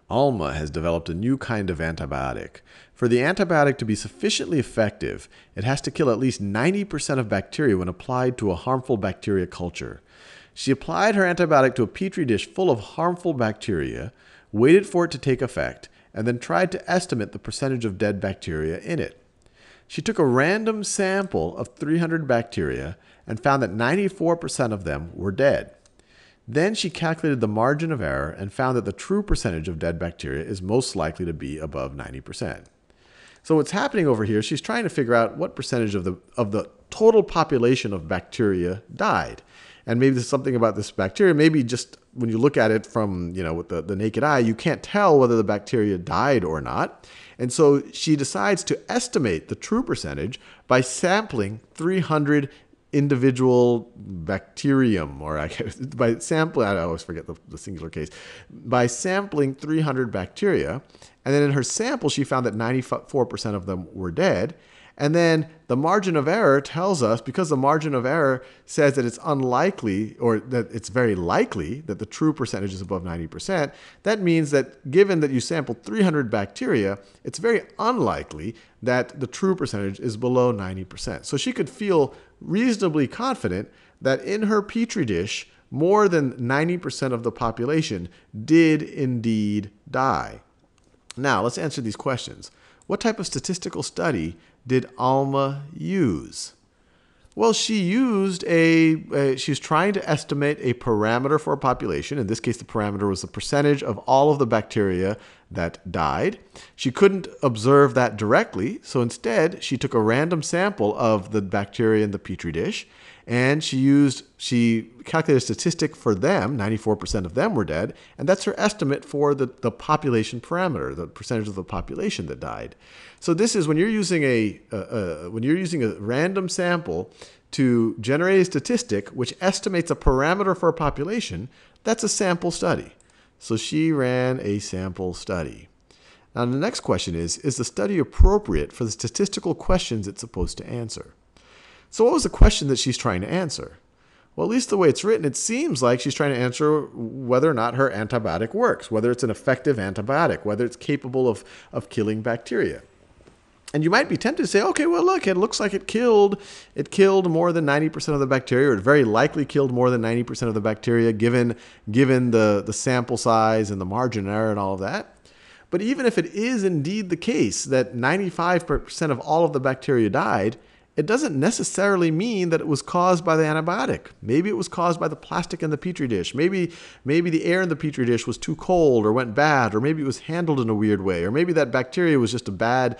Alma has developed a new kind of antibiotic. For the antibiotic to be sufficiently effective, it has to kill at least 90% of bacteria when applied to a harmful bacteria culture. She applied her antibiotic to a petri dish full of harmful bacteria, waited for it to take effect, and then tried to estimate the percentage of dead bacteria in it. She took a random sample of 300 bacteria and found that 94% of them were dead. Then she calculated the margin of error and found that the true percentage of dead bacteria is most likely to be above 90%. So what's happening over here, she's trying to figure out what percentage of the total population of bacteria died. And maybe there's something about this bacteria, maybe just when you look at it from, with the naked eye, you can't tell whether the bacteria died or not. And so she decides to estimate the true percentage by sampling 300 individual bacterium, or by sampling, I always forget the singular case, by sampling 300 bacteria. And then in her sample, she found that 94% of them were dead. And then the margin of error tells us, because the margin of error says that it's unlikely, or that it's very likely that the true percentage is above 90%, that means that given that you sampled 300 bacteria, it's very unlikely that the true percentage is below 90%. So she could feel reasonably confident that in her petri dish, more than 90% of the population did indeed die. Now, let's answer these questions. What type of statistical study did Alma use? Well, she was trying to estimate a parameter for a population. In this case, the parameter was the percentage of all of the bacteria that died. She couldn't observe that directly, so instead, she took a random sample of the bacteria in the petri dish, and she calculated a statistic for them. 94% of them were dead, and that's her estimate for the population parameter, the percentage of the population that died. So this is when you're using a random sample to generate a statistic which estimates a parameter for a population. That's a sample study. So she ran a sample study. Now the next question is the study appropriate for the statistical questions it's supposed to answer? So what was the question that she's trying to answer? Well, at least the way it's written, it seems like she's trying to answer whether or not her antibiotic works, whether it's an effective antibiotic, whether it's capable of killing bacteria. And you might be tempted to say, okay, well, look, it looks like it killed more than 90% of the bacteria, or it very likely killed more than 90% of the bacteria, given the sample size and the margin of error and all of that. But even if it is indeed the case that 95% of all of the bacteria died, it doesn't necessarily mean that it was caused by the antibiotic. Maybe it was caused by the plastic in the petri dish. Maybe the air in the petri dish was too cold or went bad, or maybe it was handled in a weird way, or maybe that bacteria was just a bad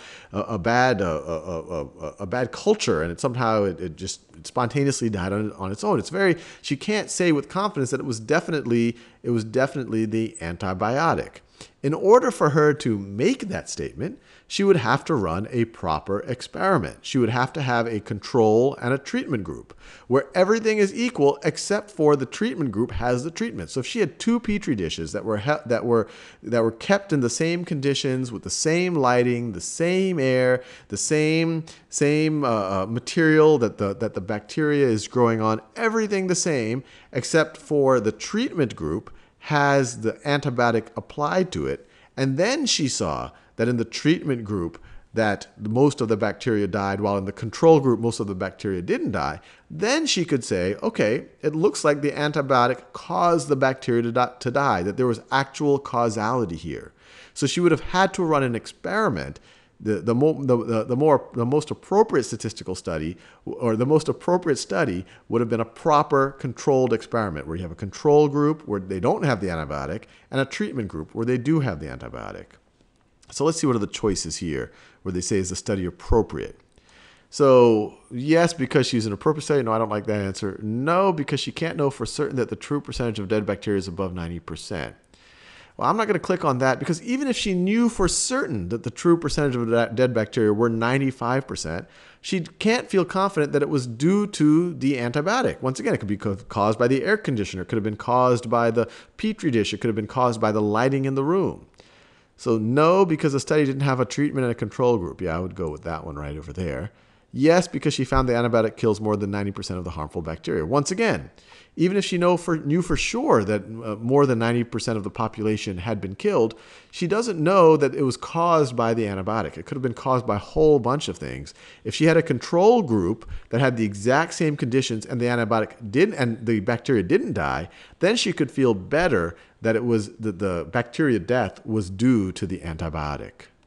culture, and it just spontaneously died on its own. She can't say with confidence that it was definitely the antibiotic. In order for her to make that statement, she would have to run a proper experiment. She would have to have a control and a treatment group where everything is equal except for the treatment group has the treatment. So if she had two petri dishes that were kept in the same conditions with the same lighting, the same air, the same material that the bacteria is growing on, everything the same except for the treatment group has the antibiotic applied to it, and then she saw that in the treatment group that most of the bacteria died, while in the control group most of the bacteria didn't die, then she could say, okay, it looks like the antibiotic caused the bacteria to die, that there was actual causality here. So she would have had to run an experiment. The most appropriate statistical study, or the most appropriate study, would have been a proper controlled experiment where you have a control group where they don't have the antibiotic and a treatment group where they do have the antibiotic. So let's see what are the choices here where they say, is the study appropriate? So yes, because she's an appropriate study. No, I don't like that answer. No, because she can't know for certain that the true percentage of dead bacteria is above 90%. Well, I'm not going to click on that because even if she knew for certain that the true percentage of dead bacteria were 95%, she can't feel confident that it was due to the antibiotic. Once again, it could be caused by the air conditioner. It could have been caused by the petri dish. It could have been caused by the lighting in the room. So no, because the study didn't have a treatment and a control group. Yeah, I would go with that one right over there. Yes, because she found the antibiotic kills more than 90% of the harmful bacteria. Once again, even if she knew for sure that more than 90% of the population had been killed, she doesn't know that it was caused by the antibiotic. It could have been caused by a whole bunch of things. If she had a control group that had the exact same conditions and the antibiotic didn't, and the bacteria didn't die, then she could feel better that it was the bacteria death was due to the antibiotic.